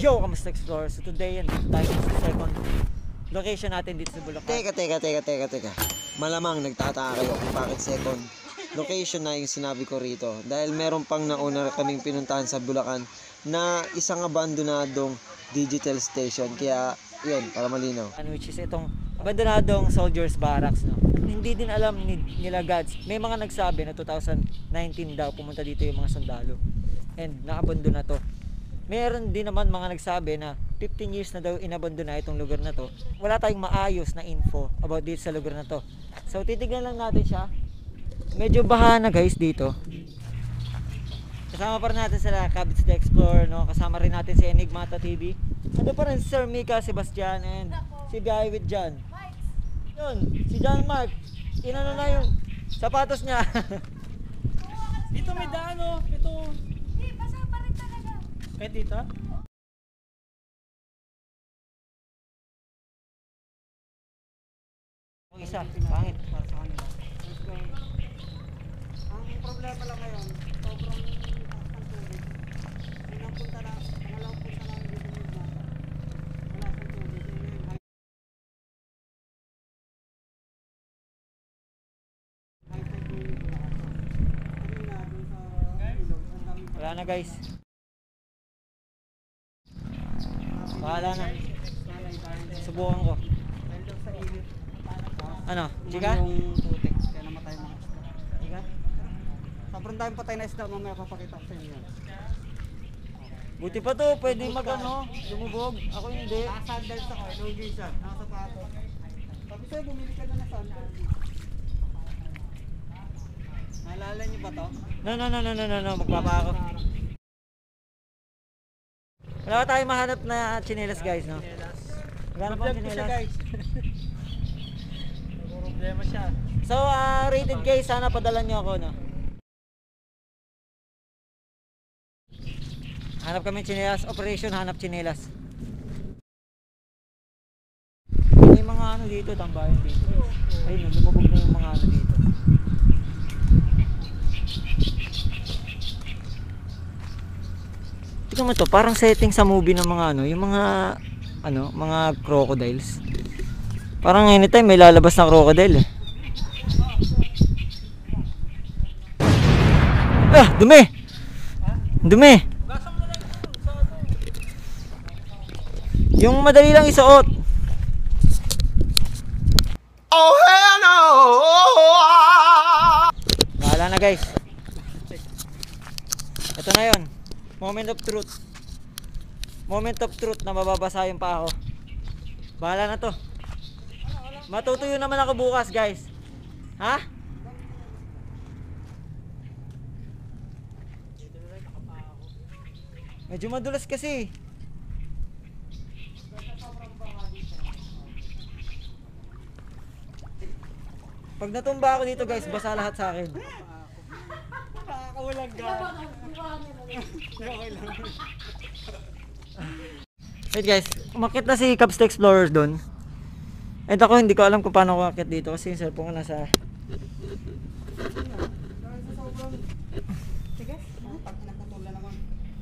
Yo, kamusta Explorer? So today, andito tayo sa second location natin dito sa Bulacan. Teka. Malamang nagtataka kayo kung bakit second location na yung sinabi ko rito. Dahil meron pang nauna kaming pinuntahan sa Bulacan na isang abandonadong digital station. Kaya, yun, para malinaw. Which is itong abandonadong soldiers barracks, no? Hindi din alam nila Gads. May mga nagsabi na 2019 daw pumunta dito yung mga sundalo. And naabondo na to. Meron din naman mga nagsabi na 15 years na daw inabondo na itong lugar na to. Wala tayong maayos na info about dito sa lugar na to. So titignan lang natin siya. Medyo baha na guys dito. Kasama pa rin natin sila Cabs the Explorer, no? Kasama rin natin si Enigmata TV. Ano pa rin si Sir Mika, Sebastian, and si Biyahe with John. Yun, si John Mark. Inano na yung sapatos niya. Dito may daan, oh. Ito. Hindi, basa pa rin talaga. Kahit dito? Yung isa, pangit. Para sa kanila. Ang problema lang ngayon, sobrang taas ng tubig. Unang punta lang, pangalawang punta lang dito ng Igmata. Wala sa tubig. High tide yung Bulacan. Kanina, dun sa ilog, ang daming Wala na guys. Bahala na. Subukan ko. dahil daw sa init. Ano, chika? Yung putik, kaya namatay mga isda. Chika? Sobrang daming patay na isda, mamaya papakita ko sa inyo. Buti pa to, pwede mag ano, lumubog. Ako hindi. Sandals ako, inugi siya, nakasapatos. Sabi sa'yo, bumili ka na ng sandals. Naalala niyo ba to? No, magpapa ako. Wala ka tayong mahanap na chinelas guys, no? Maghanap ako ng Problema siya chinelas. guys. Problema siya. So, rated guys, sana padala nyo ako, no? Hanap kami chinelas, operation hanap chinelas. May mga ano dito, tambayan dito. Ayun, lumubog na yung mga ano dito. Tingnan mo to, parang setting sa movie ng mga ano, yung mga ano, mga crocodiles. Parang anytime may lalabas na crocodile eh. Ah, dumi. Dumi. Yung madali lang isuot. Oh hell no! Bahala na guys. Ito na yon. Moment of truth. Moment of truth na mababasa yung pa ako. Bahala na to. Matutuyo naman ako bukas guys. Ha? Medyo madulas kasi. Pag natumba ako dito guys, basa lahat sa akin. Nakakawalang ka. Okay lang. Wait guys, umakyat na si Cabs the Explorer doon. And ako hindi ko alam kung paano ako umakyat dito kasi yung cellphone ko nasa... Sige, pag nagputula naman.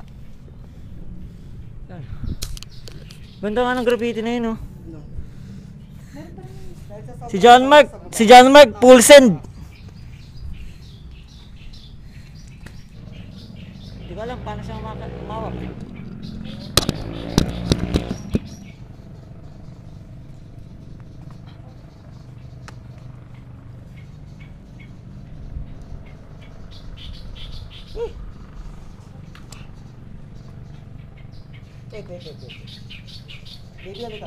Yan. Ganda nga ng graffiti na yun, oh. Si John Mark Poulsen. Hindi ko alam paano siya umawak. Wait. Baby, halika.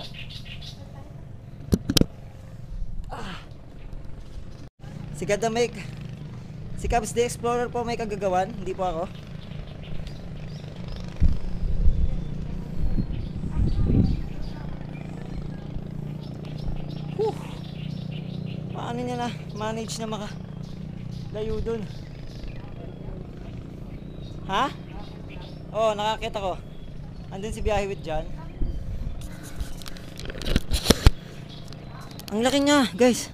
Si Gada Mike, si Cabs the Explorer po may kagagawan, hindi po ako. Paano niya na manage na makalayo dun? Ha? Oo, nakakita ko. Andun si Biyahe with John. Ang laki niya, guys.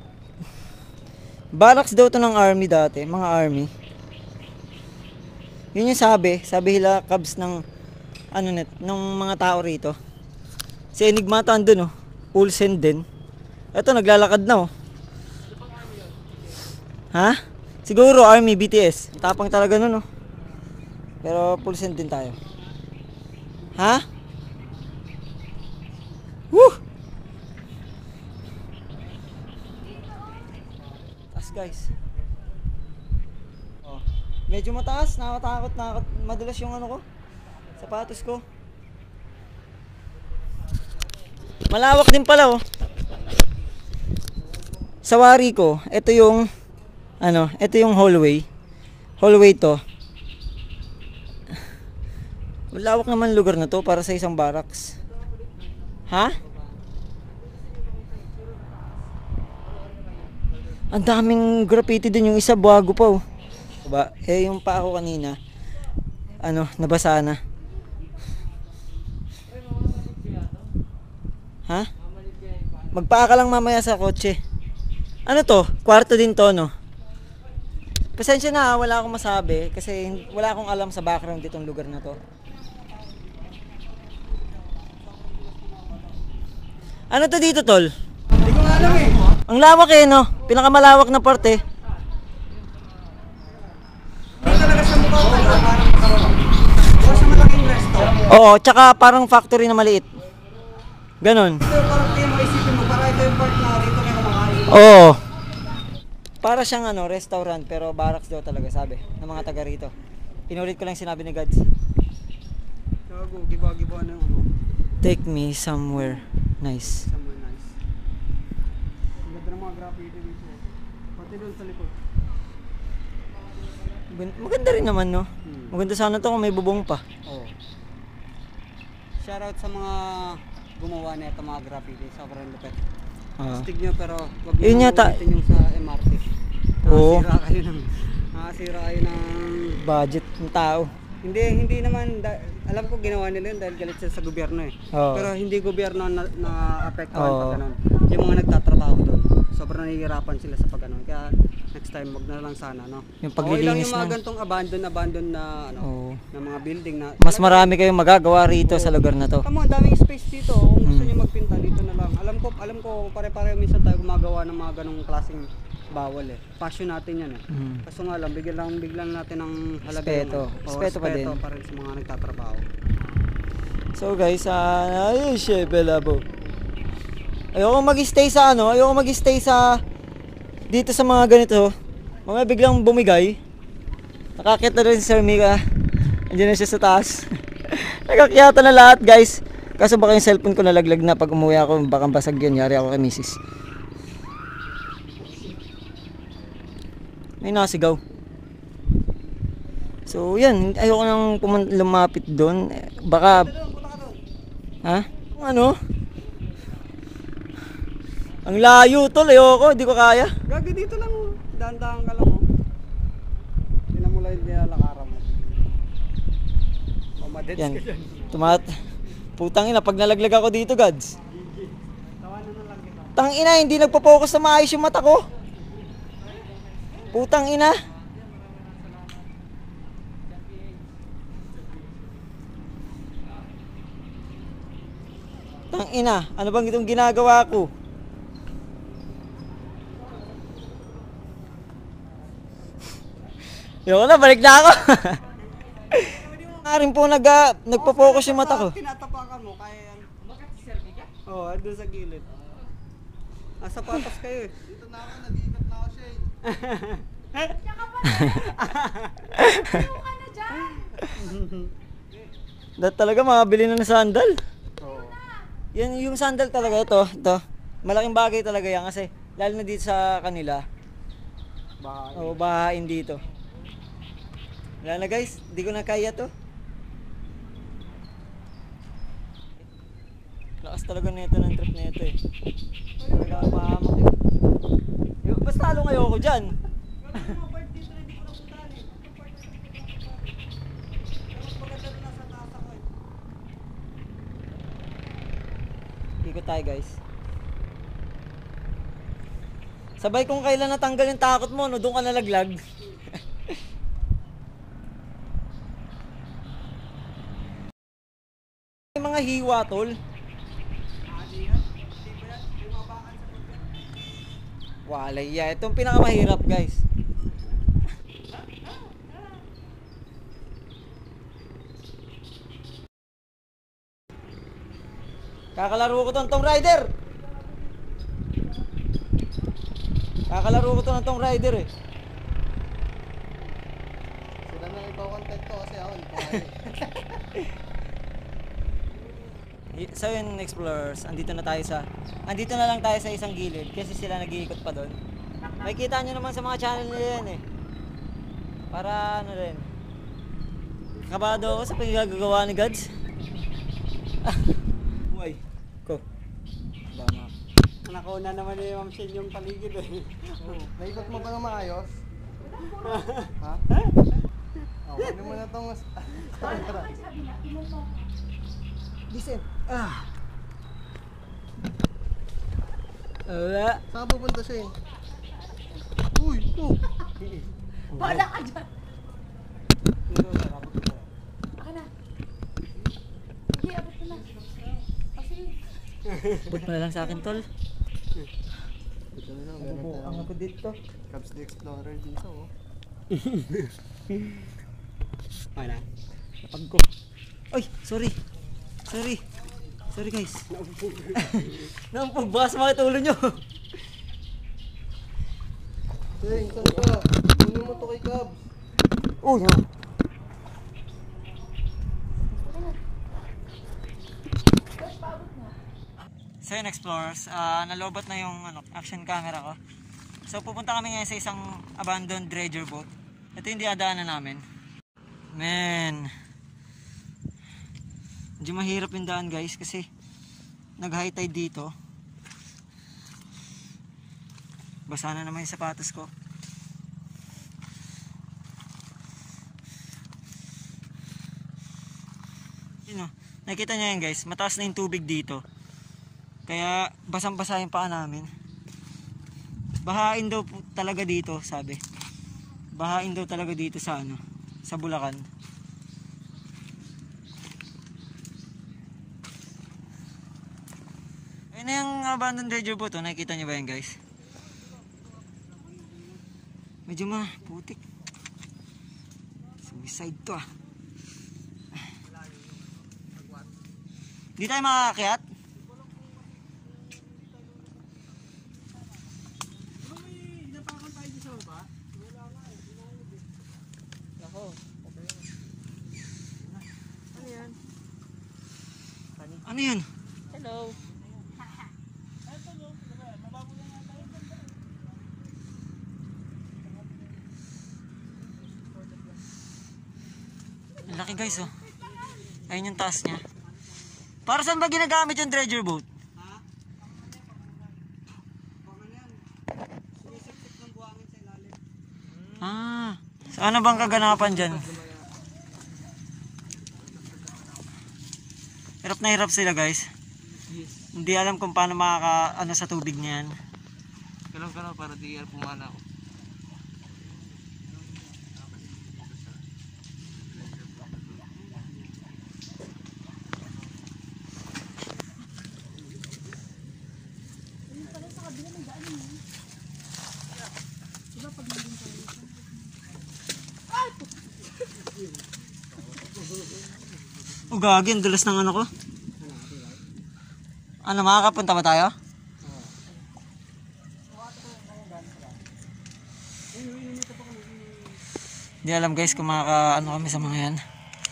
Barracks daw to ng army dati, mga army. Yun yung sabi hila Cubs ng ng mga tao rito. Si Enigmata andun, oh. Olsen din. Ito, naglalakad na, oh. Ha? Siguro Army, BTS. Tapang talaga nun, oh. Pero Olsen din tayo. Ha? Woo! Taas, guys. Oh. Medyo mataas, nakakatakot, madulas yung ko. Sapatos ko. Malawak din pala, oh. Sa wari ko, ito yung hallway. Hallway to. Malawak naman lugar na to para sa isang barracks. Ha? Ang daming graffiti din, yung isa bago pa, oh. Diba? Yung pa ako kanina, nabasa na. Ha? Magpaa ka lang mamaya sa kotse. Ano to? Kwarto din to, no? Pasensya na, wala akong masabi kasi wala akong alam sa background ditong lugar na to. Ano to dito, tol? Hindi ko nga alam eh. Ang lawak no? Pinakamalawak na parte. Hindi talaga siya mukha talaga, parang makaroon. Mukha siya malaking resto. Oo, tsaka parang factory na maliit. Ganon. Ito parang kayo mo isipin mo, para ito yung part na rito kayo kumakain. Oo. Para siyang restaurant pero barracks daw talaga sabi ng mga taga rito. Pinulit ko lang sinabi ni Gads. Gago, giba-giba na Take me somewhere nice. Somewhere nice. Ang ganda ng mga graffiti dito. Pati doon sa likod. Maganda rin naman, no? Maganda sana to kung may bubong pa. Oo. Shoutout sa mga gumawa na ito mga graffiti. Sobrang lupit. Stig nyo pero wag nyo Yun yata. ulitin yung sa MRT. Oo. Nakasira kayo ng Budget ng tao. hindi naman alam ko ginawa nila yun dahil galit sila sa gobyerno eh. Oo. Pero hindi gobyerno na apektuhan Oo. pag ganun. Yung mga nagtatrabaho doon. Sobrang nahihirapan sila sa pag ganun. Kaya next time wag na lang sana, no. Yung Okay lang paglilinis yung mga ng- gantong abandon na Oo. na mga building na Mas marami kayong magagawa rito sa lugar na to. Tama, ang daming space dito. Kung gusto niyo magpinta dito na lang. Alam ko pare-pareho minsan tayo gumagawa ng mga ganong klaseng bawal eh. Passion natin 'yan eh. Kaso nga lang biglang natin ng halaga Respeto. Respeto pa din. pa rin sa mga nagtatrabaho. So guys, ayun siya pala po. Ayoko mag-stay sa dito sa mga ganito. Mga biglang bumigay. Nakakita na rin si Sir Mika. Andiyan na siya sa taas. Nakakyata na lahat, guys. Kaso baka yung cellphone ko nalaglag na pag umuwi ako, baka basag yun. Yari ako kay misis. May nasigaw. So yan, ayoko nang lumapit doon. Baka ha? Ano? Ang layo tol, ayoko, hindi ko kaya. Gagi dito lang, oh. Dahan-dahan ka lang, oh. Pinamula yung nilalakaran mo. Pamadets Yan. ka dyan. Putang ina, pag nalaglag ako dito, Gads. Tawanan na lang kita. Tang ina, hindi nagpo-focus na maayos yung mata ko. Putang ina. Tang ina, ano bang itong ginagawa ko? Yoko na, balik na ako. Nga rin po nagpo-focus yung mata ko. Tinatapakan mo, kaya yan. Bakit si Sir Mika? Oo, doon sa gilid. Nasa patas kayo eh. Dito na ako, nag-iikat na ako, Shane. Yung ano dyan? Talaga makabili na ng sandal. Oo. Yan yung sandal talaga ito. Malaking bagay talaga yan kasi lalo na dito sa kanila. Bahay. O bahain dito. Wala na guys, hindi ko na kaya to. Lakas talaga nito ng trip nito eh. Talaga mahamak eh. Basta lalo ayoko dyan. Ikot tayo guys. Sabay kung kailan natanggal yung takot mo, no, doon ka nalaglag. May mga hiwa tol. Walay ya. Itong pinakamahirap guys. Kakalaro ko tong Tomb Raider. Kakalaro ko to ng Tomb Raider eh. Sila na ikaw-content ko kasi ako hindi ko So yun explorers, andito na lang tayo sa isang gilid kasi sila nag-iikot pa doon. May kita nyo naman sa mga channel nila yan eh. Para ano rin. Kabado ako sa pagkagagawa ni Gods. Uy, ko. Bama. Nakauna naman ni Ma'am Shin yung paligid eh. Naikot mo ba ng maayos? Ha? Oh, ano mo na tong camera? Listen. Wala. Saan pupunta siya eh? Uy! Oh! Wala ka dyan. Aka na. Sige, abot ko na. Sige. Abot mo na lang sa akin tol. Ito na lang, Ang ako dito. Cubs the Explorer dito oh. Okay na. Napag ko. Ay, sorry. Sorry guys. Nampag ba sa mga tulo nyo? Hey, saan ka? Kunin mo to kay Cubs. Oh, no. So yun explorers, nalobot na yung action camera ko. So pupunta kami ngayon sa isang abandoned dredger boat. Ito yung diadaanan namin. Man, medyo mahirap yung daan guys kasi nag high tide dito. Basa na naman yung sapatos ko. Yun o, nakikita nyo yan guys, mataas na yung tubig dito. Kaya basang-basa yung paa namin. Bahain daw talaga dito, sabi. Bahain daw talaga dito sa sa Bulacan. Ayun na yung abandoned dredger boat, nakikita nyo ba yan guys? Medyo putik. Suicide to ah. Di tayo makakakyat? Ano yan? Hello. Ang laki guys oh. Ayun yung taas niya. Para saan ba ginagamit yung dredger boat? Ah, so ano bang kaganapan dyan? Hirap na hirap sila guys. Hindi alam kung paano makaka sa tubig niyan. Kalaw para di pumana ako. Oh gagi, ang dulas ng ano ko. Ano, makakapunta ba tayo? Hindi alam guys kung kami sa mga yan.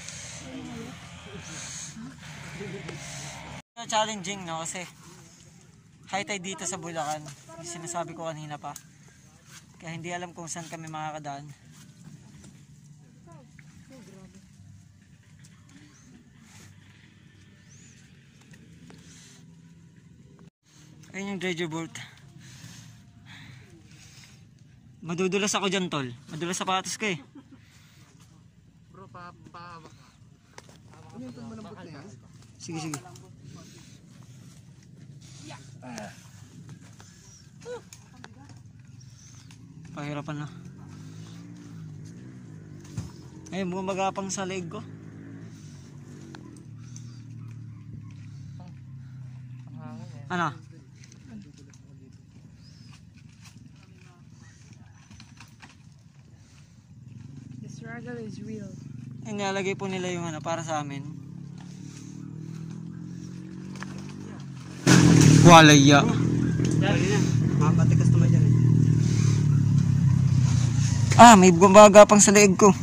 Challenging no kasi high tide dito sa Bulacan. Sinasabi ko kanina pa. Kaya hindi alam kung saan kami makakadaan. Ayun yung dredger boat. Madudulas ako dyan tol. Madulas sapatos ko eh. Bro, Ano yung malambot na yan? Sige. Pahirapan na. Ay, bumagapang sa leg ko. Ano? The struggle is real. Inalagay po nila yung ano para sa amin. Walaya. Dali na. Mapatikas naman dyan eh. Ah, may bumaga pang sa leeg ko.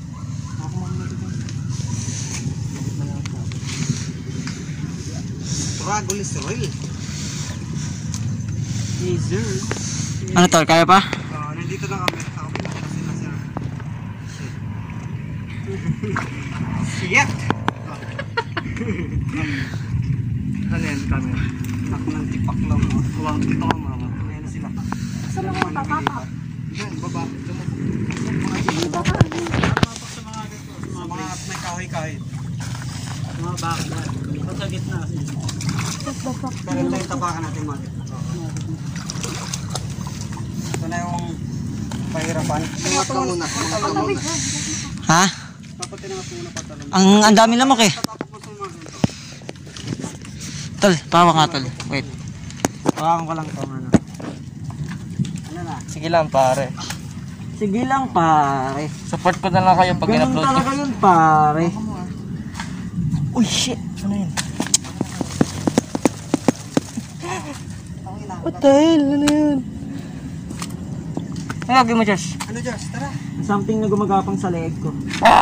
Struggle is real. Easy. Ano tol, kaya pa? Nandito lang kami. Sa kapila kasi na sir. Shit! Ano yan kami? Nak ng tipak lang. Huwag dito ka mga. Ayan na sila. Sa mga papapa. Yan, baba. Sa mga may kahoy-kahoy. Mga bakit na. Ito sa gitna kasi. Pero ito yung tapakan natin mga gitna. Ito na yung pahirapan. Ingat ka muna. Ha? Dapat tinangat muna patalon. Ang dami lamok eh. Tatapos mo sa mga ganito. Tol, tawa nga tol. Wait. Tawakan ko lang to ano. Ano na? Sige lang pare. Sige lang pare. Support ko na lang kayo pag Ganun in-upload ko. talaga yun pare. Uy shit. Ano yun? What the hell? Ano yun? Ay, lagi mo Josh. Ano Diyos? Tara. Something na gumagapang sa leeg ko.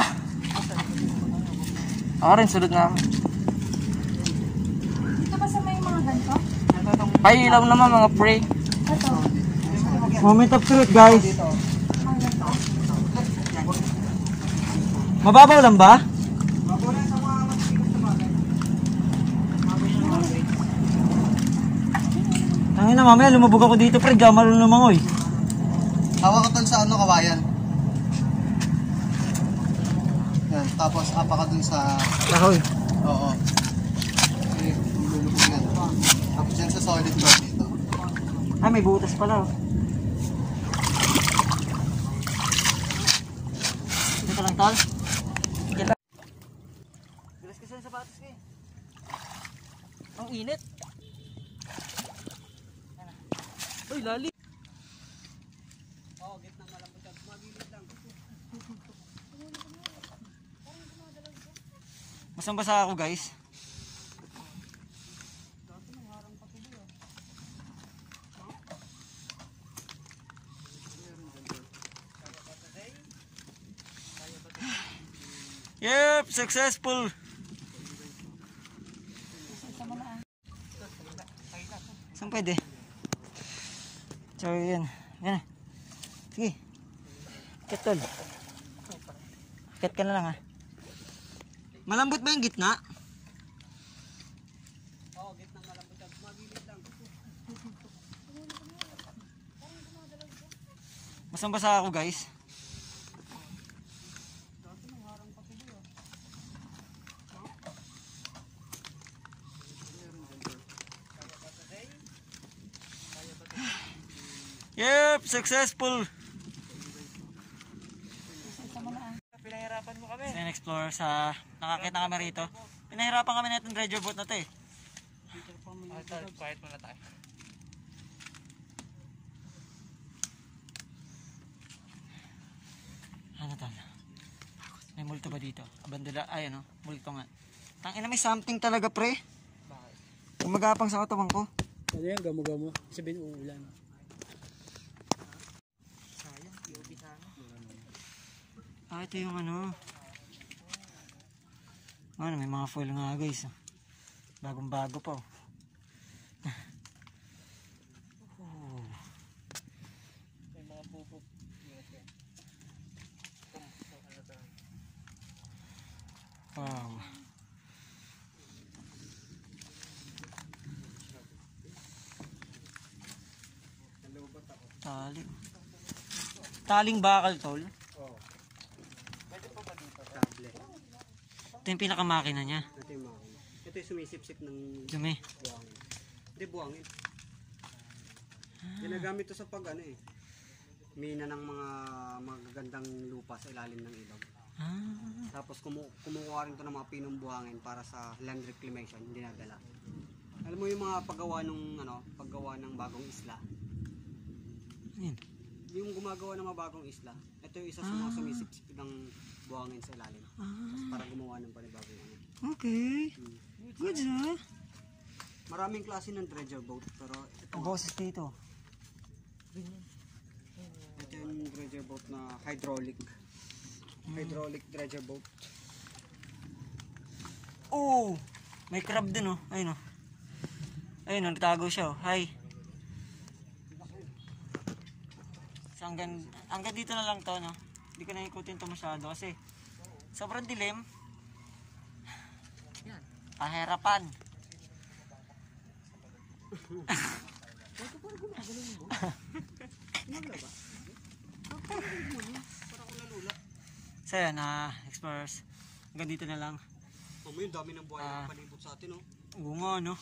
Ako rin, sunod na ako. Dito ba sa may mga ganito? Ay, ilaw naman mga pre. Ito. Moment of truth guys. Mababaw lang ba? Tangin na mamaya lumubog ako dito pre. Gamal na lumangoy. Hawak ko tol sa ano, kawayan. Yan, tapos apa ka dun sa... Kahoy. Oo. Okay, lulubog yan. Tapos yan sa solid bar dito. Ah, may butas pala oh. Dito lang tol. Sige lang. Bilas kasi yung sapatos ko eh. Ang init. Uy, lali. Oo, gitna malambot yan. Magilid lang. Basang-basa ako guys. Yep, successful. Saan pwede? So yun. Yan. Sige. Akit tol. Akit ka na lang ha. Malambot ba yung gitna? Oo, gitna malambot yan. Magilid lang. Basang-basa ako guys. Yep, successful. Pinahirapan mo kami. Then explore sa nakakita kami rito. Pinahirapan kami na itong treasure boat na to eh. Quiet muna tayo. Ano to? May multo ba dito? Bandila, ay ano, multo nga. Tangina may something talaga pre. Gumagapang sa katawan ko. Ano yan? Gamo-gamo. Sabihin uulan. Sayang, POV sana. Ah, ito yung ano. Ano, may mga foil nga guys. Bagong bago pa oh. May mga pupo. Wow. Tali. Taling bakal tol. Oo. Pwede pa ba dito? Kable. Ito yung pinakamakina niya. Ito yung makina. Ito yung sumisip-sip ng Dumi. buhangin. Hindi buhangin. Ginagamit to sa pag ano eh. Mina ng mga magagandang lupa sa ilalim ng ilog. Ah. Tapos kumukuha rin to ng mga pinong buhangin para sa land reclamation, dinadala. Alam mo yung mga paggawa ng bagong isla. Ayun. Yung gumagawa ng mga bagong isla, ito yung isa sa mga sumisipsip ng buhangin sa ilalim. Tapos para gumawa ng panibagong ano. Okay. Good ah. Maraming klase ng dredger boat, pero ito, Ang boses dito. ito yung dredger boat na hydraulic. Hydraulic dredger boat. Oh! May crab din oh. Ayun oh. Ayun oh, natago siya oh. Hi. So hanggang dito na lang to no. Hindi ko na ikutin to masyado kasi sobrang dilim. Yan. Pahirapan. So yan explorers. Hanggang dito na lang. Oh, yung dami ng buhay na palibot sa atin, oh. Oo nga no.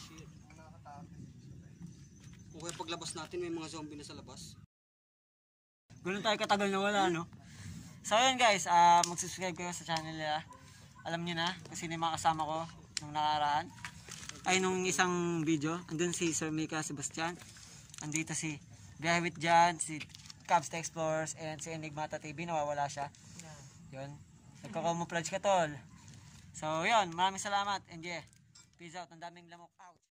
Kung kaya paglabas natin, may mga zombie na sa labas. Ganun tayo katagal na wala, no? So, yun guys, mag-subscribe kayo sa channel nila. Alam nyo na kung sino yung mga kasama ko nung nakaraan. Ay, nung isang video, andun si Sir Mika Sebastian. Andito si Biyahe with Jan, si Cubs the Explorers, and si Enigmata TV. Nawawala siya. Yun. Nagko-camouflage ka, tol. So, yun. Maraming salamat. And yeah, peace out. Ang daming lamok. Ouch.